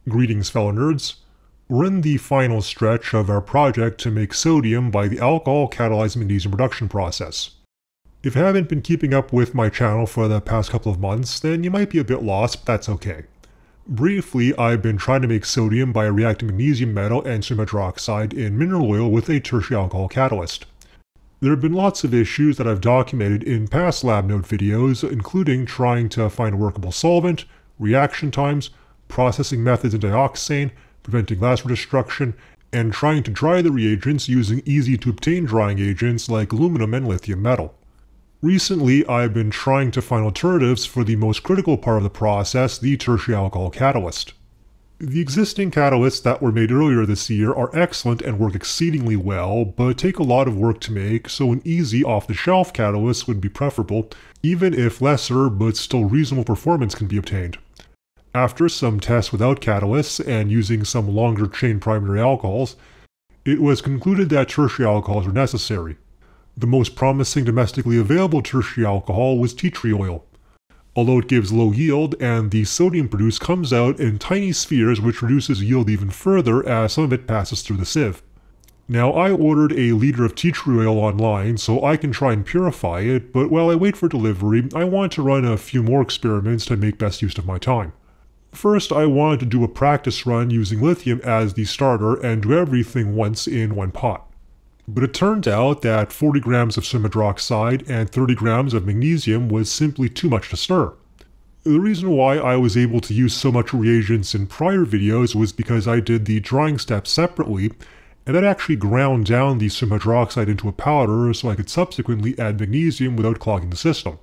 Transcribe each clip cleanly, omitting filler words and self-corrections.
Greetings fellow nerds. We're in the final stretch of our project to make sodium by the alcohol-catalyzed magnesium reduction process. If you haven't been keeping up with my channel for the past couple of months, then you might be a bit lost, but that's okay. Briefly, I've been trying to make sodium by reacting magnesium metal and sodium hydroxide in mineral oil with a tertiary alcohol catalyst. There have been lots of issues that I've documented in past lab note videos, including trying to find a workable solvent, reaction times, processing methods in dioxane, preventing glass destruction, and trying to dry the reagents using easy to obtain drying agents like aluminum and lithium metal. Recently, I've been trying to find alternatives for the most critical part of the process, the tertiary alcohol catalyst. The existing catalysts that were made earlier this year are excellent and work exceedingly well, but take a lot of work to make, so an easy off-the-shelf catalyst would be preferable, even if lesser but still reasonable performance can be obtained. After some tests without catalysts and using some longer chain primary alcohols, it was concluded that tertiary alcohols were necessary. The most promising domestically available tertiary alcohol was tea tree oil. Although it gives low yield and the sodium produced comes out in tiny spheres which reduces yield even further as some of it passes through the sieve. Now I ordered a liter of tea tree oil online so I can try and purify it, but while I wait for delivery, I want to run a few more experiments to make best use of my time. First, I wanted to do a practice run using lithium as the starter and do everything once in one pot. But it turned out that 40 grams of sodium hydroxide and 30 grams of magnesium was simply too much to stir. The reason why I was able to use so much reagents in prior videos was because I did the drying step separately, and that actually ground down the sodium hydroxide into a powder so I could subsequently add magnesium without clogging the system.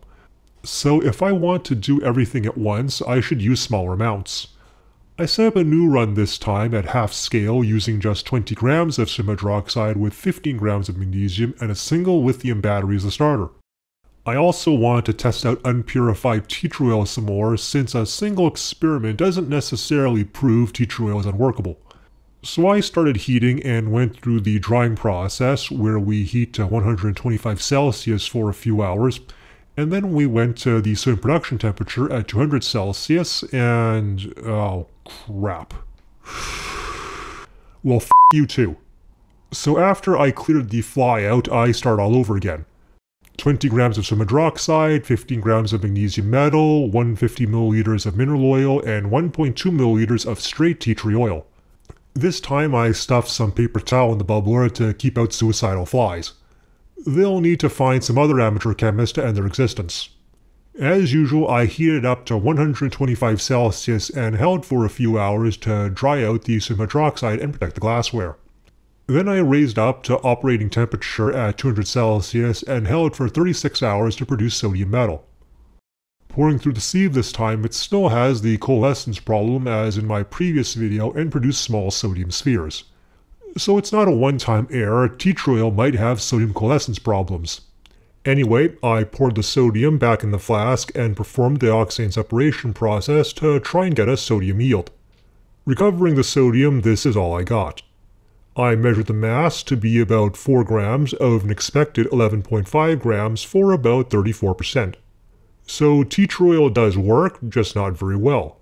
So if I want to do everything at once, I should use smaller amounts. I set up a new run this time at half scale using just 20 grams of sodium hydroxide with 15 grams of magnesium and a single lithium battery as a starter. I also wanted to test out unpurified tea tree oil some more since a single experiment doesn't necessarily prove tea tree oil is unworkable. So I started heating and went through the drying process where we heat to 125 Celsius for a few hours, and then we went to the sodium production temperature at 200 Celsius and... oh crap. Well, f*** you too. So after I cleared the fly out, I start all over again. 20 grams of sodium hydroxide, 15 grams of magnesium metal, 150 milliliters of mineral oil, and 1.2 milliliters of straight tea tree oil. This time I stuffed some paper towel in the bubbler to keep out suicidal flies. They'll need to find some other amateur chemists to end their existence. As usual, I heated up to 125 Celsius and held for a few hours to dry out the sodium hydroxide and protect the glassware. Then I raised up to operating temperature at 200 Celsius and held for 36 hours to produce sodium metal. Pouring through the sieve this time, it still has the coalescence problem as in my previous video and produced small sodium spheres. So it's not a one-time error, tea tree oil might have sodium coalescence problems. Anyway, I poured the sodium back in the flask and performed the dioxane separation process to try and get a sodium yield. Recovering the sodium, this is all I got. I measured the mass to be about 4 grams of an expected 11.5 grams for about 34%. So tea tree oil does work, just not very well.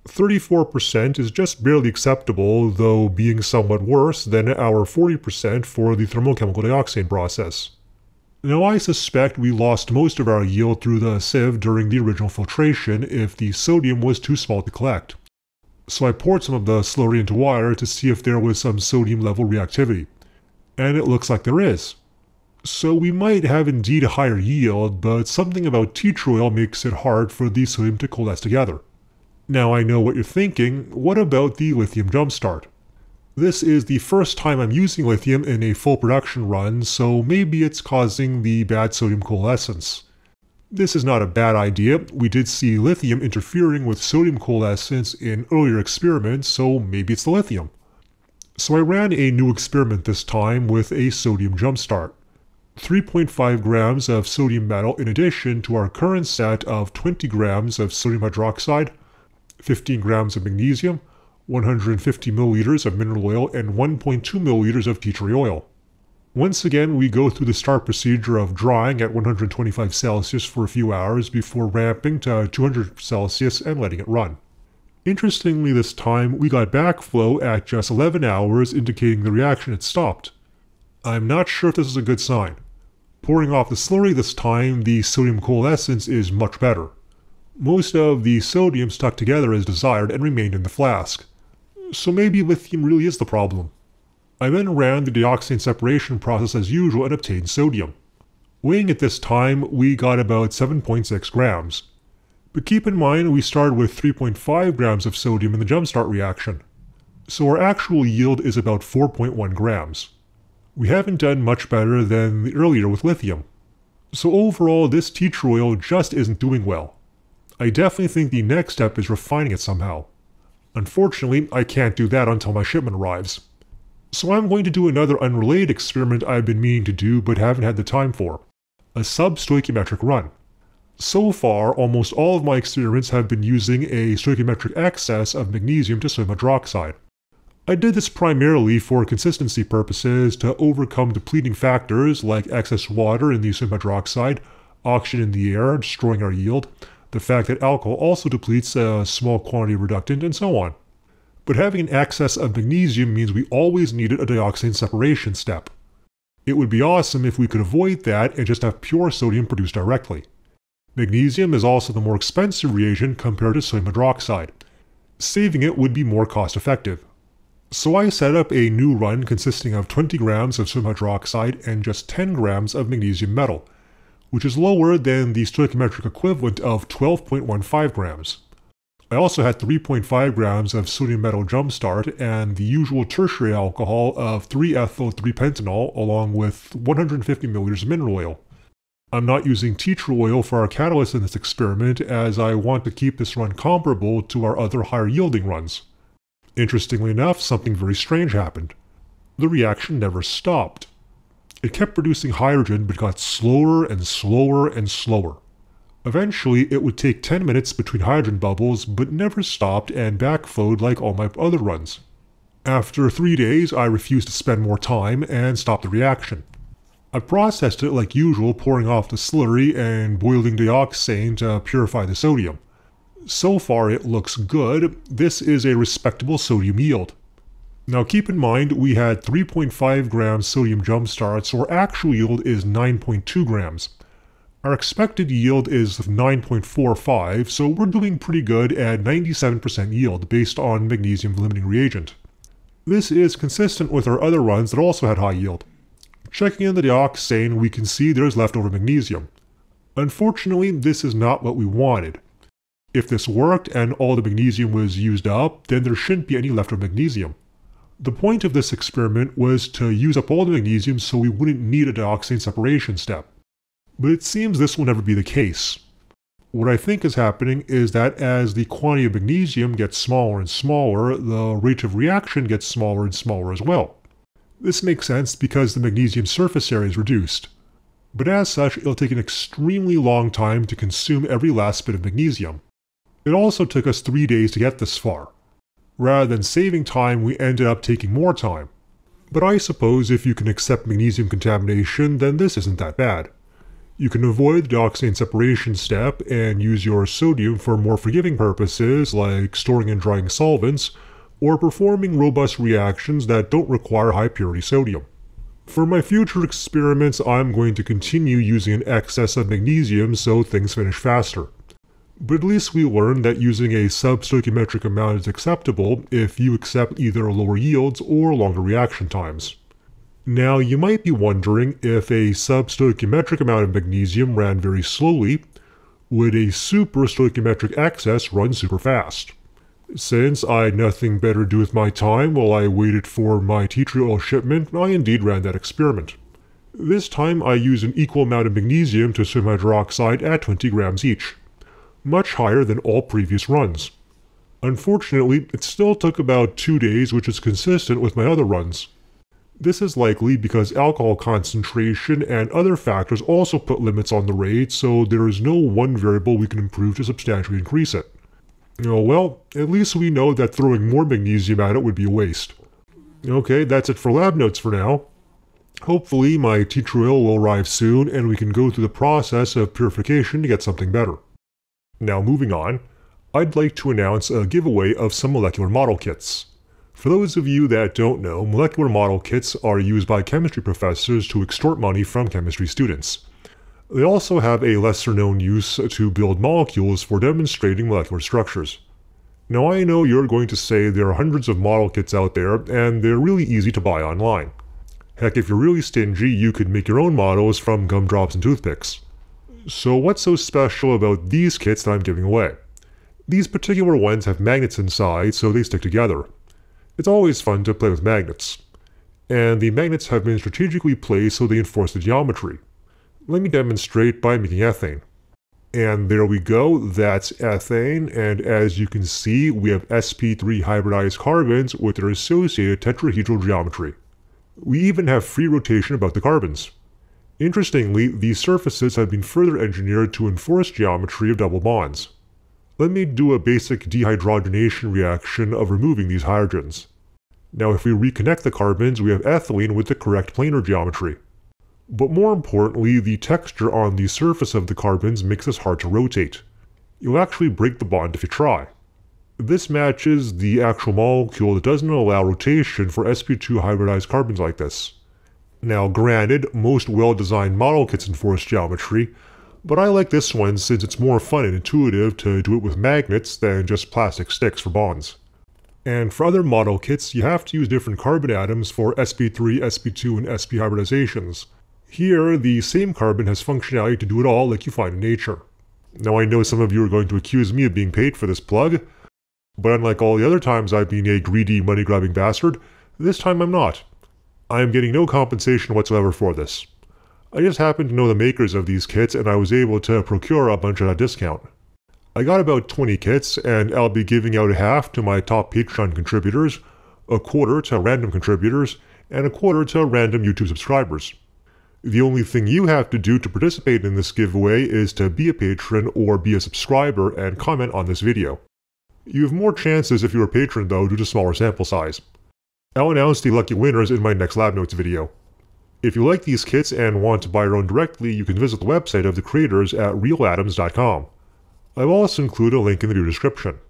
34% is just barely acceptable, though being somewhat worse than our 40% for the thermochemical dioxane process. Now I suspect we lost most of our yield through the sieve during the original filtration if the sodium was too small to collect. So I poured some of the slurry into water to see if there was some sodium level reactivity. And it looks like there is. So we might have indeed a higher yield, but something about tea tree oil makes it hard for the sodium to coalesce together. Now I know what you're thinking, what about the lithium jumpstart? This is the first time I'm using lithium in a full production run, so maybe it's causing the bad sodium coalescence. This is not a bad idea, we did see lithium interfering with sodium coalescence in earlier experiments, so maybe it's the lithium. So I ran a new experiment this time with a sodium jumpstart. 3.5 grams of sodium metal in addition to our current set of 20 grams of sodium hydroxide, 15 grams of magnesium, 150 milliliters of mineral oil, and 1.2 milliliters of tea tree oil. Once again, we go through the start procedure of drying at 125 Celsius for a few hours before ramping to 200 Celsius and letting it run. Interestingly, this time we got backflow at just 11 hours, indicating the reaction had stopped. I'm not sure if this is a good sign. Pouring off the slurry this time, the sodium coalescence is much better. Most of the sodium stuck together as desired and remained in the flask. So maybe lithium really is the problem. I then ran the dioxane separation process as usual and obtained sodium. Weighing it this time, we got about 7.6 grams. But keep in mind we started with 3.5 grams of sodium in the jumpstart reaction. So our actual yield is about 4.1 grams. We haven't done much better than the earlier with lithium. So overall, this tea tree oil just isn't doing well. I definitely think the next step is refining it somehow. Unfortunately, I can't do that until my shipment arrives. So I'm going to do another unrelated experiment I've been meaning to do but haven't had the time for. A substoichiometric run. So far, almost all of my experiments have been using a stoichiometric excess of magnesium to sodium hydroxide. I did this primarily for consistency purposes to overcome depleting factors like excess water in the sodium hydroxide, oxygen in the air destroying our yield, the fact that alcohol also depletes a small quantity of reductant, and so on. But having an excess of magnesium means we always needed a dioxane separation step. It would be awesome if we could avoid that and just have pure sodium produced directly. Magnesium is also the more expensive reagent compared to sodium hydroxide. Saving it would be more cost effective. So I set up a new run consisting of 20 grams of sodium hydroxide and just 10 grams of magnesium metal, which is lower than the stoichiometric equivalent of 12.15 grams. I also had 3.5 grams of sodium metal jumpstart and the usual tertiary alcohol of 3-ethyl-3-pentanol along with 150 milliliters of mineral oil. I'm not using tea tree oil for our catalyst in this experiment as I want to keep this run comparable to our other higher yielding runs. Interestingly enough, something very strange happened. The reaction never stopped. It kept producing hydrogen but got slower and slower and slower. Eventually, it would take 10 minutes between hydrogen bubbles but never stopped and backflowed like all my other runs. After 3 days, I refused to spend more time and stopped the reaction. I processed it like usual, pouring off the slurry and boiling dioxane to purify the sodium. So far it looks good. This is a respectable sodium yield. Now keep in mind we had 3.5 grams sodium jumpstart, so our actual yield is 9.2 grams. Our expected yield is 9.45, so we're doing pretty good at 97% yield based on magnesium limiting reagent. This is consistent with our other runs that also had high yield. Checking in the dioxane, we can see there's leftover magnesium. Unfortunately, this is not what we wanted. If this worked and all the magnesium was used up, then there shouldn't be any leftover magnesium. The point of this experiment was to use up all the magnesium so we wouldn't need a dioxane separation step. But it seems this will never be the case. What I think is happening is that as the quantity of magnesium gets smaller and smaller, the rate of reaction gets smaller and smaller as well. This makes sense because the magnesium surface area is reduced. But as such, it'll take an extremely long time to consume every last bit of magnesium. It also took us 3 days to get this far. Rather than saving time, we ended up taking more time. But I suppose if you can accept magnesium contamination, then this isn't that bad. You can avoid the dioxane separation step and use your sodium for more forgiving purposes like storing and drying solvents, or performing robust reactions that don't require high purity sodium. For my future experiments, I'm going to continue using an excess of magnesium so things finish faster. But at least we learned that using a substoichiometric amount is acceptable if you accept either lower yields or longer reaction times. Now you might be wondering, if a substoichiometric amount of magnesium ran very slowly, would a superstoichiometric excess run super fast? Since I had nothing better to do with my time while I waited for my tea tree oil shipment, I indeed ran that experiment. This time I used an equal amount of magnesium to sodium hydroxide at 20 grams each, much higher than all previous runs. Unfortunately, it still took about 2 days, which is consistent with my other runs. This is likely because alcohol concentration and other factors also put limits on the rate, so there is no one variable we can improve to substantially increase it. Oh well, at least we know that throwing more magnesium at it would be a waste. Okay, that's it for lab notes for now. Hopefully my tea tree oil will arrive soon and we can go through the process of purification to get something better. Now moving on, I'd like to announce a giveaway of some molecular model kits. For those of you that don't know, molecular model kits are used by chemistry professors to extort money from chemistry students. They also have a lesser known use to build molecules for demonstrating molecular structures. Now I know you're going to say there are hundreds of model kits out there and they're really easy to buy online. Heck, if you're really stingy, you could make your own models from gumdrops and toothpicks. So what's so special about these kits that I'm giving away? These particular ones have magnets inside so they stick together. It's always fun to play with magnets. And the magnets have been strategically placed so they enforce the geometry. Let me demonstrate by making ethane. And there we go, that's ethane, and as you can see we have sp3 hybridized carbons with their associated tetrahedral geometry. We even have free rotation about the carbons. Interestingly, these surfaces have been further engineered to enforce geometry of double bonds. Let me do a basic dehydrogenation reaction of removing these hydrogens. Now if we reconnect the carbons, we have ethylene with the correct planar geometry. But more importantly, the texture on the surface of the carbons makes this hard to rotate. You'll actually break the bond if you try. This matches the actual molecule that doesn't allow rotation for sp2 hybridized carbons like this. Now granted, most well-designed model kits enforce geometry, but I like this one since it's more fun and intuitive to do it with magnets than just plastic sticks for bonds. And for other model kits, you have to use different carbon atoms for sp3, sp2, and sp hybridizations. Here, the same carbon has functionality to do it all like you find in nature. Now I know some of you are going to accuse me of being paid for this plug, but unlike all the other times I've been a greedy, money-grabbing bastard, this time I'm not. I am getting no compensation whatsoever for this. I just happen to know the makers of these kits and I was able to procure a bunch at a discount. I got about 20 kits and I'll be giving out half to my top Patreon contributors, a quarter to random contributors, and a quarter to random YouTube subscribers. The only thing you have to do to participate in this giveaway is to be a patron or be a subscriber and comment on this video. You have more chances if you're a patron though due to smaller sample size. I'll announce the lucky winners in my next lab notes video. If you like these kits and want to buy your own directly, you can visit the website of the creators at realatoms.com. I will also include a link in the video description.